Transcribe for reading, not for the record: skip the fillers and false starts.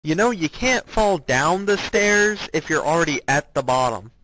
You know, you can't fall down the stairs if you're already at the bottom.